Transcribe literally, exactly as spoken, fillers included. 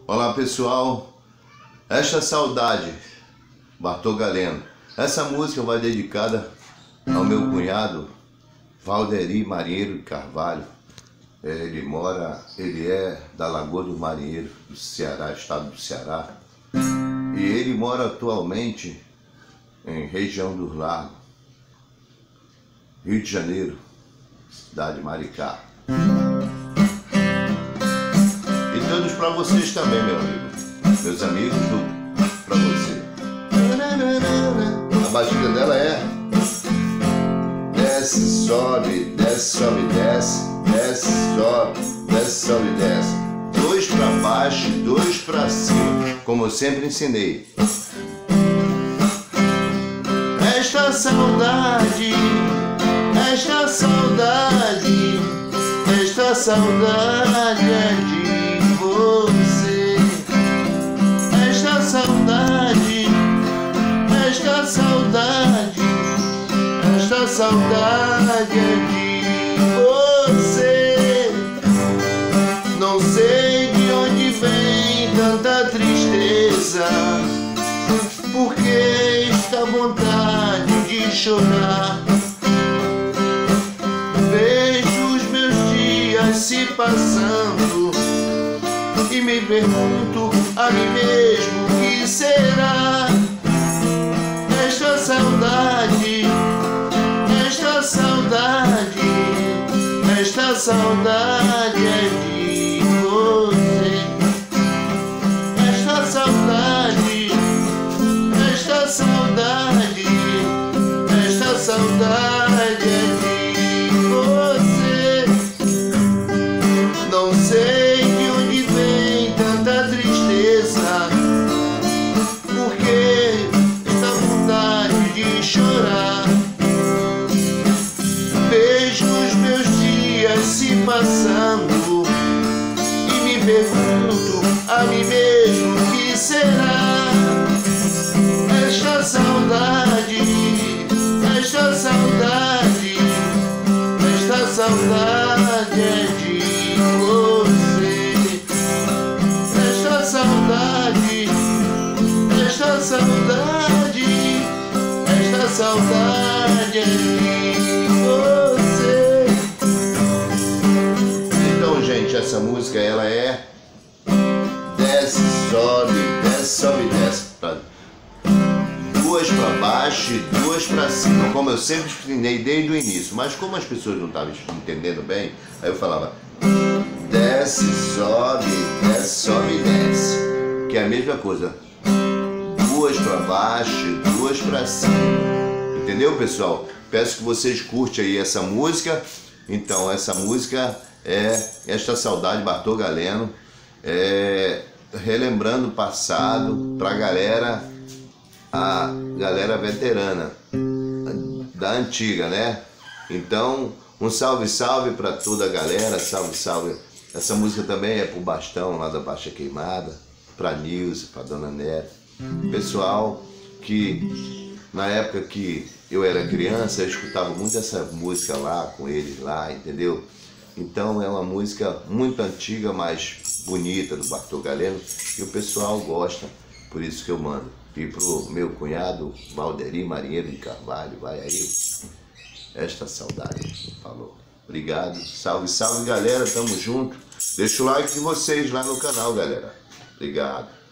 Olá pessoal, esta saudade, Bartô Galeno. Essa música vai dedicada ao meu cunhado Valderi Marinheiro de Carvalho. Ele mora, ele é da Lagoa do Marinheiro, do Ceará, estado do Ceará. E ele mora atualmente em região dos Lagos, Rio de Janeiro, cidade de Maricá. E todos para vocês também, meu amigo. Meus amigos, para você. A batida dela é desce, sobe, desce, sobe, desce, desce, sobe, desce, sobe, desce. Dois para baixo, dois para cima, como eu sempre ensinei. Esta saudade, esta saudade, esta saudade é de você. Esta saudade, esta saudade, esta saudade é de você. Não sei de onde vem tanta tristeza, porque esta vontade de chorar. Vejo os meus dias se passando e me pergunto a mim mesmo o que será. Esta saudade, esta saudade, esta saudade é de você. Esta saudade, esta saudade, esta saudade é de você. Não sei de onde vem tanta tristeza, porque esta vontade de chorar. Vejo os meus dias se passando e me pergunto a mim mesmo o que será. Esta saudade, esta saudade, esta saudade é de você. Esta saudade, esta saudade, esta saudade é de você. Então, gente, essa música ela é desce, sobe, desce, sobe, desce. Duas para baixo e duas para cima, como eu sempre ensinei desde o início. Mas como as pessoas não estavam entendendo bem, aí eu falava desce, sobe, desce, sobe, desce, que é a mesma coisa. Duas para baixo e duas para cima. Entendeu, pessoal? Peço que vocês curtem aí essa música. Então, essa música é Esta Saudade, Bartô Galeno, é, relembrando o passado pra galera, a galera veterana da antiga, né? Então, um salve, salve para toda a galera, salve, salve. Essa música também é pro Bastão, lá da Baixa Queimada, pra Nilce, pra Dona Neta. Pessoal que, na época que eu era criança, eu escutava muito essa música lá, com eles lá, entendeu? Então, é uma música muito antiga, mas bonita, do Bartô Galeno, e o pessoal gosta, por isso que eu mando. E pro meu cunhado, Valderi Marinheiro de Carvalho, vai aí, esta saudade, falou. Obrigado, salve, salve galera, tamo junto. Deixa o like de vocês lá no canal, galera. Obrigado.